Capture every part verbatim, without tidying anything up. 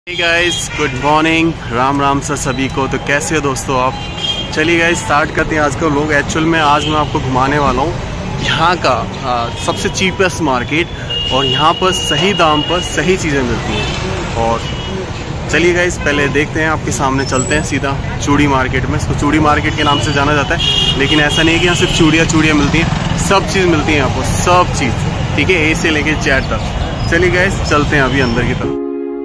हे guys, good morning, Ram Ram sir सभी को। तो कैसे हो दोस्तों आप? चलिए गाइस स्टार्ट करते हैं आज का व्लॉग। एक्चुअल में आज मैं आपको घुमाने वाला हूँ यहाँ का आ, सबसे चीपेस्ट मार्केट, और यहाँ पर सही दाम पर सही चीज़ें मिलती हैं। और चलिए गाइस पहले देखते हैं, आपके सामने चलते हैं सीधा चूड़ी मार्केट में। इसको चूड़ी मार्केट के नाम से जाना जाता है, लेकिन ऐसा नहीं है कि यहाँ सिर्फ चूड़ियाँ चूड़ियाँ मिलती हैं, सब चीज़ मिलती है यहाँ पर, सब चीज़, ठीक है, ए से लेके जेड तक। चलिए गाइस चलते हैं अभी अंदर की तरफ।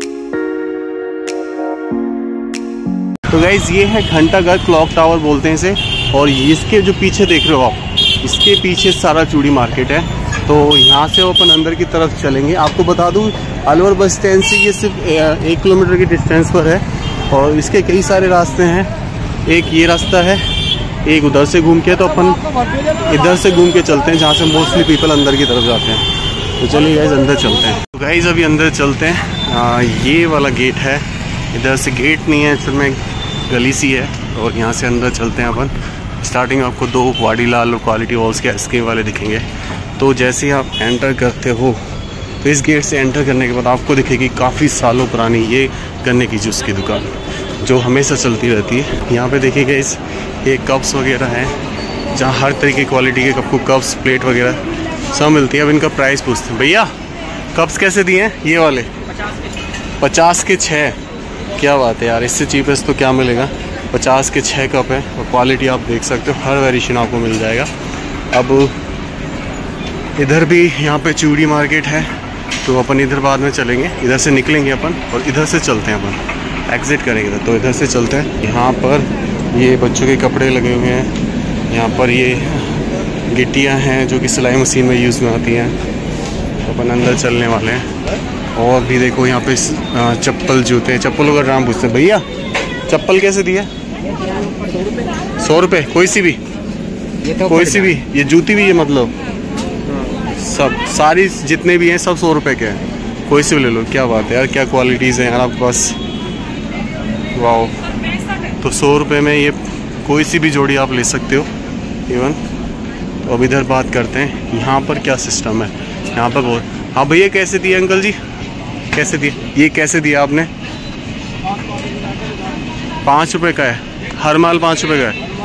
तो गाइज ये है घंटाघर, क्लॉक टावर बोलते हैं इसे, और इसके जो पीछे देख रहे हो आप, इसके पीछे सारा चूड़ी मार्केट है। तो यहाँ से वो अपन अंदर की तरफ चलेंगे। आपको बता दूँ अलवर बस स्टैंड से ये सिर्फ एक किलोमीटर की डिस्टेंस पर है, और इसके कई सारे रास्ते हैं। एक ये रास्ता है, एक उधर से घूम के, तो अपन इधर से घूम के चलते हैं जहाँ से मोस्टली पीपल अंदर की तरफ जाते हैं। तो चलिए गाइज अंदर चलते हैं। तो गाइज अभी अंदर चलते हैं। आ, ये वाला गेट है, इधर से गेट नहीं है, एक्चुअल में गली सी है, और यहाँ से अंदर चलते हैं अपन। स्टार्टिंग आपको दो वाडीलाल और क्वालिटी वॉल्स के स्कीम वाले दिखेंगे। तो जैसे ही आप एंटर करते हो तो इस गेट से एंटर करने के बाद आपको दिखेगी काफ़ी सालों पुरानी ये गन्ने की जूस की दुकान, जो हमेशा चलती रहती है। यहाँ पे देखिएगा इस ये कप्स वगैरह हैं, जहाँ हर तरीके की क्वालिटी के आपको कप्स, प्लेट वगैरह सब मिलती है। अब इनका प्राइस पूछते हैं। भैया कप्स कैसे दिए हैं ये वाले? पचास के छः। क्या बात है यार, इससे चीपेस्ट तो क्या मिलेगा। पचास के छः कप है, और क्वालिटी आप देख सकते हो, हर वेरिएशन आपको मिल जाएगा। अब इधर भी यहाँ पे चूड़ी मार्केट है, तो अपन इधर बाद में चलेंगे, इधर से निकलेंगे अपन और इधर से चलते हैं अपन, एग्जिट करेंगे तो इधर से चलते हैं। यहाँ पर ये बच्चों के कपड़े लगे हुए हैं, यहाँ पर ये गिट्टियाँ हैं जो कि सिलाई मशीन में यूज़ में आती हैं। तो अपन अंदर चलने वाले हैं। और भी देखो यहाँ पे चप्पल, जूते, चप्पलों का दाम पूछते हैं। भैया चप्पल कैसे दिए? सौ रुपये। कोई सी भी? तो कोई सी भी? ये जूती भी है मतलब सब, सारी जितने भी हैं सब सौ रुपये के हैं, कोई सी भी ले लो। क्या बात है यार, क्या क्वालिटीज़ हैं यार आपके पास, वाह। तो सौ रुपये में ये कोई सी भी जोड़ी आप ले सकते हो इवन। तो अब इधर बात करते हैं यहाँ पर क्या सिस्टम है। यहाँ पर बहुत, हाँ भैया कैसे दिए अंकल जी, कैसे दिए? ये कैसे दिया आपने? पाँच रुपये का है, हर माल पाँच रुपये का है।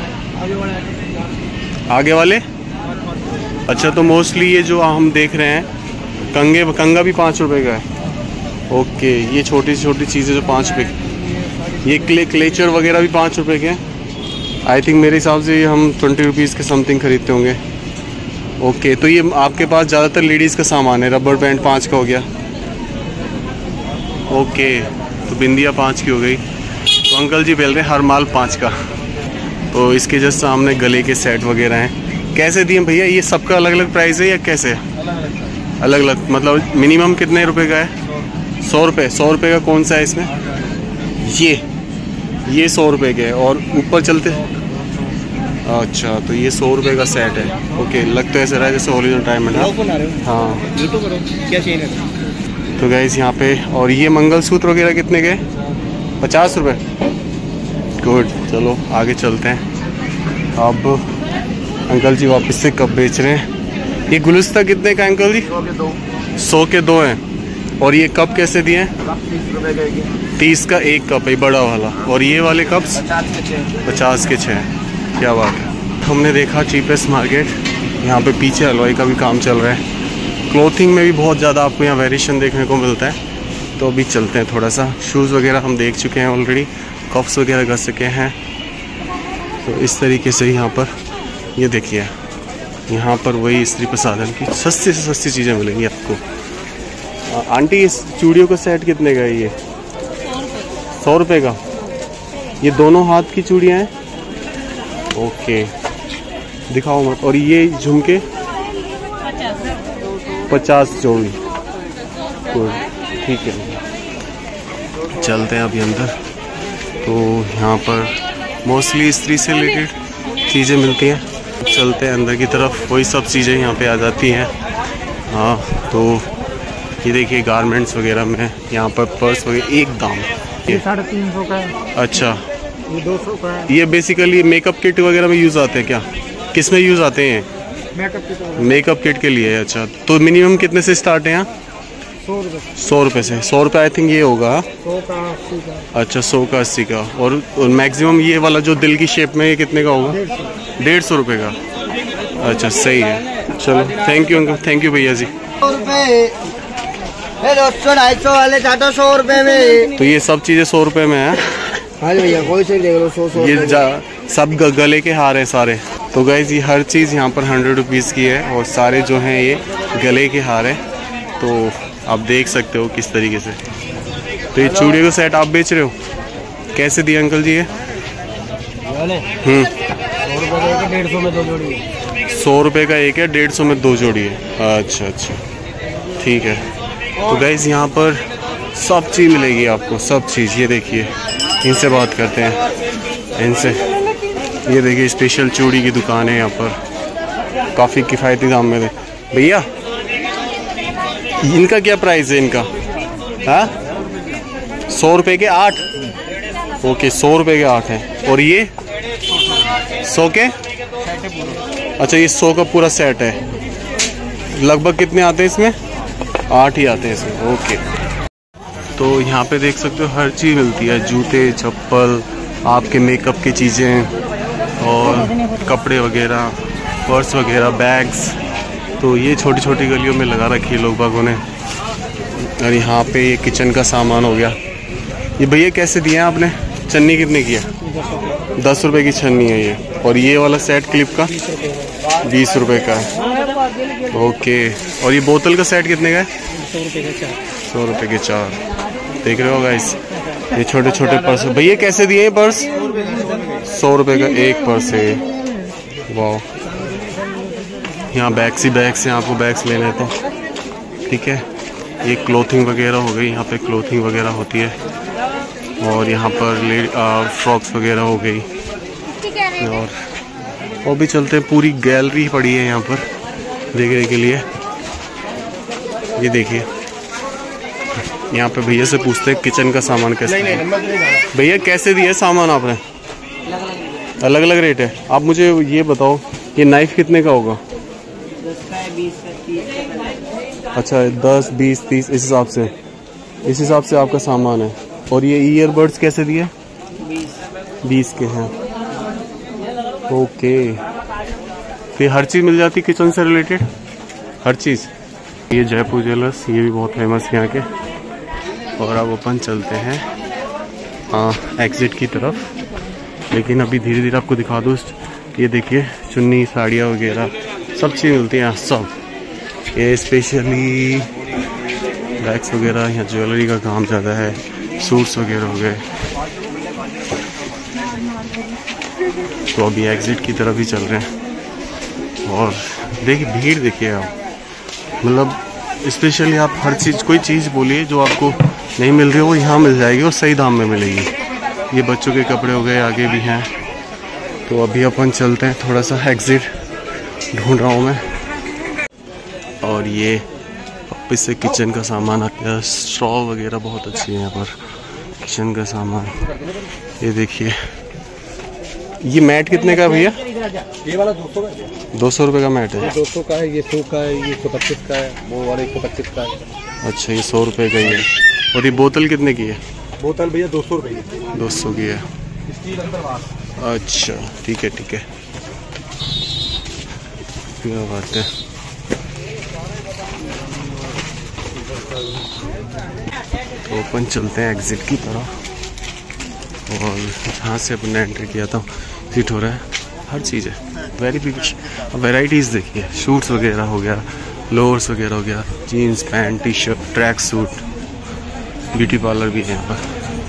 आगे वाले? अच्छा, तो मोस्टली ये जो हम देख रहे हैं कंगे, कंगा भी पाँच रुपये का है। ओके, ये छोटी छोटी चीज़ें जो पाँच रुपये की, ये क्ले क्लेचर वगैरह भी पाँच रुपये के हैं। आई थिंक मेरे हिसाब से ये हम ट्वेंटी रुपीज़ के समथिंग खरीदते होंगे। ओके, तो ये आपके पास ज़्यादातर लेडीज़ का सामान है। रबर बैंड पाँच का हो गया। ओके, तो बिंदिया पाँच की हो गई। तो अंकल जी बोल रहे हैं हर माल पाँच का। तो इसके जस्ट सामने गले के सेट वगैरह हैं। कैसे दिए भैया? ये सबका अलग अलग प्राइस है या कैसे? अलग अलग मतलब मिनिमम कितने रुपए का है? सौ रुपये। सौ रुपये का कौन सा है इसमें? ये ये सौ रुपये के है, और ऊपर चलते। अच्छा, तो ये सौ रुपये का सेट है। ओके, लगता है ऐसा रहा है जैसे हॉलीडे टाइम में ना। हाँ, क्या चाहिए? तो गाइस यहाँ पे, और ये मंगलसूत्र वगैरह कितने के? पचास रुपये। गुड, चलो आगे चलते हैं। अब अंकल जी वापस से कप बेच रहे हैं। ये गुलस्ता कितने का अंकल जी? सौ के दो। सौ के दो हैं। और ये कप कैसे दिए हैं? तीस का एक कप है, बड़ा वाला। और ये वाले कप्स? पचास के छः। क्या बात है। हमने देखा चीपेस्ट मार्केट। यहाँ पे पीछे हलवाई का भी काम चल रहा है। क्लोथिंग में भी बहुत ज़्यादा आपको यहाँ वेरिएशन देखने को मिलता है। तो अभी चलते हैं थोड़ा सा। शूज़ वगैरह हम देख चुके हैं ऑलरेडी, कप्स वगैरह कर चुके हैं। तो इस तरीके से यहाँ पर ये देखिए, यहाँ पर वही स्त्री प्रसाधन की सस्ती से सस्ती चीज़ें मिलेंगी आपको। आ, आंटी इस चूड़ियों का सेट कितने का है ये? सौ रुपये का। ये दोनों हाथ की चूड़ियाँ हैं। ओके, दिखाओ मत। और ये झुमके? पचास जोड़ी। ठीक है, चलते हैं अभी अंदर। तो यहाँ पर मोस्टली स्त्री से रिलेटेड चीज़ें मिलती हैं। चलते हैं अंदर की तरफ, वही सब चीज़ें यहाँ पे आ जाती हैं। हाँ, तो ये देखिए गारमेंट्स वगैरह में यहाँ पर पर्स वगैरह एक दाम, ये साढ़े तीन सौ का है। अच्छा, ये दो सौ का है। ये बेसिकली मेकअप किट वगैरह में यूज़ आते हैं क्या? किस में यूज़ आते हैं? Makeup kit. मेकअप किट के लिए। अच्छा, तो मिनिमम कितने से स्टार्ट है यहाँ? सौ रुपये सौ रुपये से। सौ रुपये आई थिंक ये होगा। सौ का अस्सी का। अच्छा, सौ का अस्सी का। और, और मैक्सिमम ये वाला जो दिल की शेप में, ये कितने का होगा? डेढ़ सौ रुपये का। अच्छा, सही है। चलो, thank you uncle, thank you भैया जी। सौ रुपये ढाई सौ वाले चाटा सौ रुपये में। तो ये सब चीज़ें सौ रुपये में है। हाँ भैया, कोई से देख लो, सौ सौ ये सब ग, गले के हार है सारे। तो गाइज ये हर चीज़ यहाँ पर हंड्रेड रुपीज़ की है और सारे जो हैं ये गले के हार है। तो आप देख सकते हो किस तरीके से। तो ये चूड़ी का सेट आप बेच रहे हो, कैसे दिए अंकल जी ये? हम्म डेढ़ सौ में दो जोड़ी। सौ रुपये का एक है, डेढ़ सौ में दो जोड़ी है। अच्छा अच्छा, ठीक है। तो गाइज यहाँ पर सब चीज़ मिलेगी आपको, सब चीज़। ये देखिए, इनसे बात करते हैं, इनसे। ये देखिए, स्पेशल चूड़ी की दुकान है यहाँ पर, काफ़ी किफ़ायती दाम में। भैया इनका क्या प्राइस है इनका? हाँ, सौ रुपये के आठ। ओके, सौ रुपये के आठ हैं। और ये सौ के? अच्छा, ये सौ का पूरा सेट है। लगभग कितने आते हैं इसमें? आठ ही आते हैं इसमें। ओके। तो यहाँ पे देख सकते हो हर चीज़ मिलती है, जूते, चप्पल, आपके मेकअप की चीज़ें और कपड़े वगैरह, पर्स वगैरह, बैग्स। तो ये छोटी छोटी गलियों में लगा रखी है लोग बागों ने। और यहाँ पे ये किचन का सामान हो गया। ये भैया कैसे दिए हैं आपने? छन्नी कितने की है? दस रुपये की छन्नी है ये। और ये वाला सेट क्लिप का बीस रुपये का है। ओके। और ये बोतल का सेट कितने का है? सौ रुपये के चार। देख रहे हो गाइस, ये छोटे छोटे पर्स। भैया कैसे दिए हैं पर्स? सौ रुपये का एक पर्स है। वाह, यहाँ बैग्स ही बैग्स हैं, आपको बैग्स लेने हैं तो ठीक है। ये क्लोथिंग वगैरह हो गई, यहाँ पे क्लोथिंग वगैरह होती है। और यहाँ पर ले फ्रॉक्स वगैरह हो गई। और वो भी चलते हैं, पूरी गैलरी पड़ी है यहाँ पर देखने के लिए। ये देखिए, यहाँ पे भैया से पूछते हैं किचन का सामान कैसे। भैया कैसे दिया सामान आपने? अलग अलग रेट है। आप मुझे ये बताओ, ये नाइफ कितने का होगा? अच्छा, दस, बीस, तीस, इस हिसाब से इस हिसाब से आपका सामान है। और ये ईयरबड्स कैसे दिए? बीस के हैं। ओके। फिर हर चीज़ मिल जाती किचन से रिलेटेड, हर चीज़। ये जयपुर ज्वेलर्स, ये भी बहुत फेमस है यहाँ के। और अब अपन चलते हैं एग्जिट की तरफ। लेकिन अभी धीरे धीरे आपको दिखा दूँ। ये देखिए, चुन्नी, साड़ियाँ वगैरह सब चीज़ मिलती है यहाँ, सब। ये स्पेशली बैग्स वगैरह, यहाँ ज्वेलरी का काम ज़्यादा है, सूट्स वगैरह हो गए। तो अभी एग्जिट की तरफ ही चल रहे हैं। और देखिए भीड़ देखिए आप, मतलब स्पेशली आप हर चीज़, कोई चीज़ बोलिए जो आपको नहीं मिल रही हो वो यहाँ मिल जाएगी और सही दाम में मिलेगी। ये बच्चों के कपड़े हो गए, आगे भी हैं। तो अभी अपन चलते हैं, थोड़ा सा एग्जिट ढूंढ रहा हूँ मैं। और ये वापस से किचन का सामान आ गया। स्ट्रॉ वगैरह बहुत अच्छी है यहाँ पर, किचन का सामान। ये देखिए, ये मैट कितने का है भैया? ये वाला दो सौ का। दो सौ रुपये का मैट है। दो सौ का है, ये सौ का है, ये सौ पच्चीस का है, वो वाला एक सौ पच्चीस का है। अच्छा, ये सौ रुपये का ही है। और ये बोतल कितने की है? बोतल भैया दो सौ रुपये की। दो सौ की है। अच्छा, ठीक है ठीक है, क्या बात है। तो अपन चलते हैं एग्जिट की तरफ। और जहाँ से अपन ने एंट्री किया था सीट हो रहा है, हर चीज़ है, वेरिफिकेशन। वेराइटीज़ देखिए, शूट्स वगैरह हो गया, लोअर्स वगैरह हो गया, jeans, pant, T shirt, track suit, beauty parlour भी है यहाँ पर।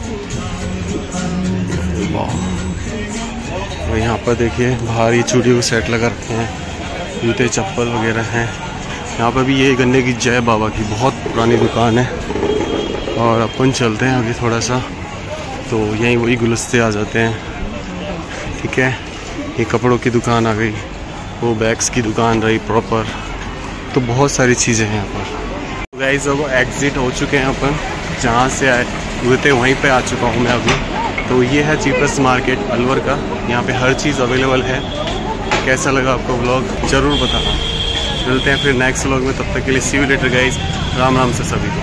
और यहाँ पर देखिए भारी चूड़ियों के सेट लगा रखे हैं, जूते चप्पल वगैरह हैं। यहाँ पर भी ये गन्ने की जय बाबा की बहुत पुरानी दुकान है। और अपन चलते हैं आगे थोड़ा सा, तो यहीं वही गुलस्ते आ जाते हैं। ठीक है, ये कपड़ों की दुकान आ गई, वो बैग्स की दुकान रही प्रॉपर। तो बहुत सारी चीज़ें हैं यहाँ पर। तो गाइस अब एग्जिट हो चुके हैं अपन, जहाँ से आए हुए थे वहीं पे आ चुका हूँ मैं अभी। तो ये है चीपेस्ट मार्केट अलवर का, यहाँ पे हर चीज़ अवेलेबल है। कैसा लगा आपको व्लॉग ज़रूर बताना। मिलते हैं फिर नेक्स्ट व्लॉग में, तब तक के लिए see you later guys. Ram Ram से सभी को।